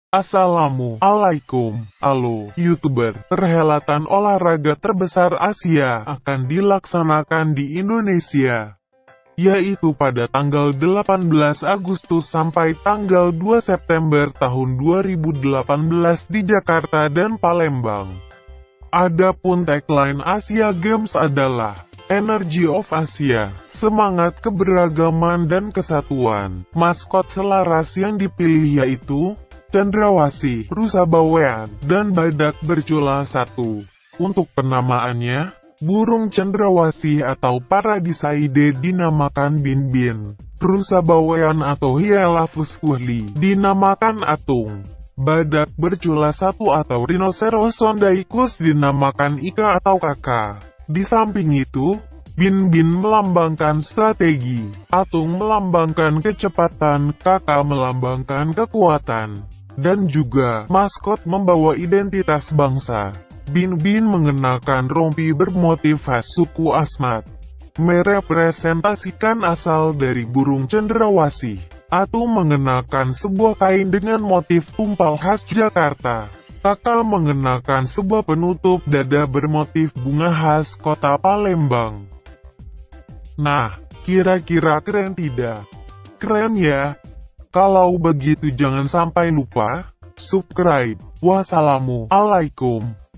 Assalamualaikum. Halo, YouTuber. Perhelatan olahraga terbesar Asia akan dilaksanakan di Indonesia, yaitu pada tanggal 18 Agustus sampai tanggal 2 September tahun 2018 di Jakarta dan Palembang. Adapun tagline Asia Games adalah Energy of Asia, semangat keberagaman dan kesatuan. Maskot selaras yang dipilih yaitu Cendrawasih, Rusa Bawean, dan Badak Bercula 1. Untuk penamaannya, burung cendrawasih atau Paradisaide dinamakan Binbin. Rusa Bawean atau Hyelaphus kuhli dinamakan Atung. Badak Bercula 1 atau Rhinocerosondaichus dinamakan Ika atau Kakak. Di samping itu, Binbin melambangkan strategi, Atung melambangkan kecepatan, Kakak melambangkan kekuatan, dan juga maskot membawa identitas bangsa. Binbin mengenakan rompi bermotif khas suku Asmat, merepresentasikan asal dari burung cendrawasih. Atung mengenakan sebuah kain dengan motif tumpal khas Jakarta. Kakak mengenakan sebuah penutup dada bermotif bunga khas kota Palembang. Nah, kira-kira keren tidak? Keren ya? Kalau begitu jangan sampai lupa subscribe. Wassalamualaikum.